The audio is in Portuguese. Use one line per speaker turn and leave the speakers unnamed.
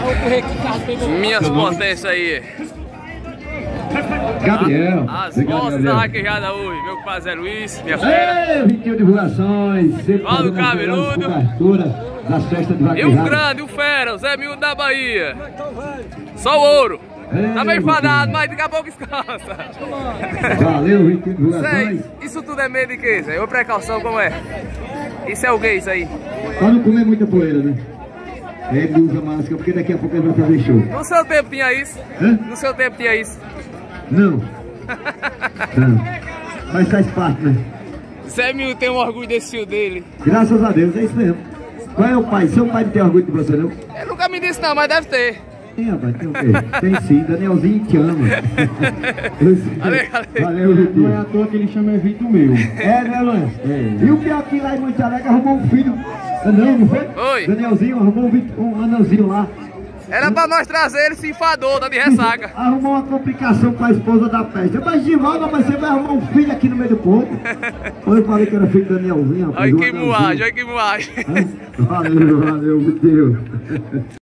Minhas potências aí.
Gabriel.
As vozes da vaquejada hoje. Meu compadre Zé Luiz, minha fera.
Ei, Vitinho Divulgações.
Fala o cabeludo.
Cobertura das festas de
E
vaquejada.
o grande, o fera, o Zé Miúdo da Bahia. Só o ouro. Tá bem enfadado, mas daqui a pouco descansa.
Valeu, Vitinho Divulgações.
Isso tudo é medo de quê, Zé? Ou precaução, como é? Isso é o que, isso aí?
Pra não comer muita poeira, né? Ele usa máscara porque daqui a pouco ele vai fazer show.
No seu tempo tinha isso?
Hã?
No seu tempo tinha isso?
Não. Não. Mas faz parte, né?
Zé Miúdo tem um orgulho desse filho dele.
Graças a Deus, é isso mesmo. Qual é o pai? Seu pai não tem orgulho de você, não?
Ele nunca me disse não, mas deve ter.
Tem, rapaz, tem o quê? Tem sim, Danielzinho te ama. Valeu, Vitinho.
Não é à toa que ele chama Vitor meu.
É, né, Luan? E o pior que lá em Monte Alegre arrumou um filho. Não foi?
Oi.
Danielzinho arrumou um anãozinho lá.
Era pra nós trazer ele, se enfadou, tá de ressaca.
Arrumou uma complicação com a esposa da festa. Mas de volta, mas você vai arrumar um filho aqui no meio do povo. Eu falei que era filho do Danielzinho.
Olha que moagem, olha que moagem.
Valeu, Vitinho.